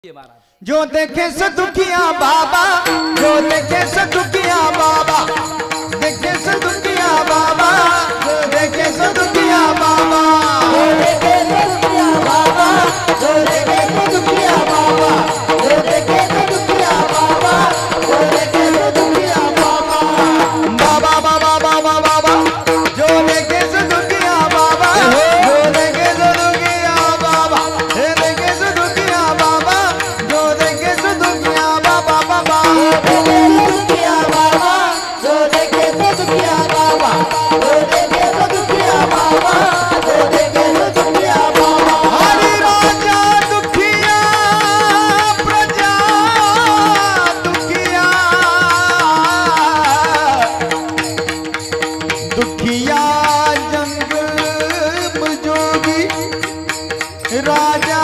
जो देखे से दुखिया बाबा, जो देखे से दुखिया बाबा, देखे से दुखिया बाबा, जो देखे से दुखिया बाबा, जो देखे से दुखिया बाबा, जो देखे से दुखिया बाबा, जो देखे से दुखिया बाबा, जो देखे से दुखिया बाबा, बाबा बाबा बाबा बाबा, जो देखे से दुखिया बाबा, जो देखे से दुखिया बाबा, देखे से दुखिया बाबा, जो देखे से दुखिया बाबा बाबा, दुखिया बाबा, जो देखे से दुखिया बाबा, जो देखे से दुखिया बाबा, जो देखे से दुखिया बाबा। हरि राजा दुखिया प्रजा दुखिया, दुखिया जंग जोगी राजा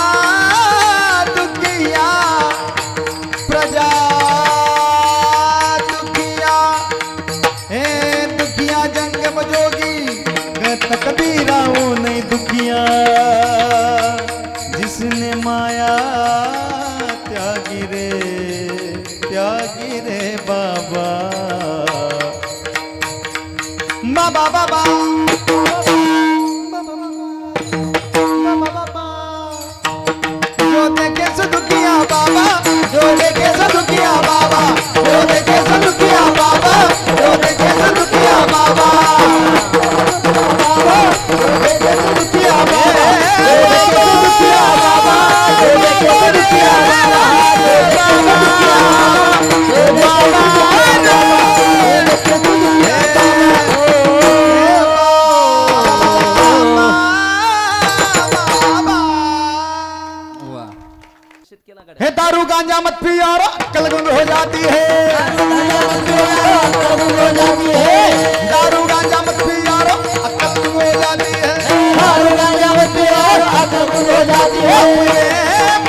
दुखिया प्रजा दुखिया, हे दुखिया जंग जोगी कबीरा वो नहीं दुखिया, जिसने माया त्यागी रे बाबा बाबा बाबा जो देखे से दुखिया बाबा, जो देखे से दुखिया बाबा, जो देखे से दुखिया बाबा, जो देखे से दुखिया बाबा, जो देखे से दुखिया बाबा, जो देखे से दुखिया बाबा, जो देखे से दुखिया बाबा, जो देखे से दुखिया बाबा, हे दारू गांजा मत पियो, अक्ल गुंग हो जाती है, दारू गांजा मत पियो, अक्ल गुंग हो जाती है, दारू गांजा मत पियो, अक्ल गुंग हो जाती है।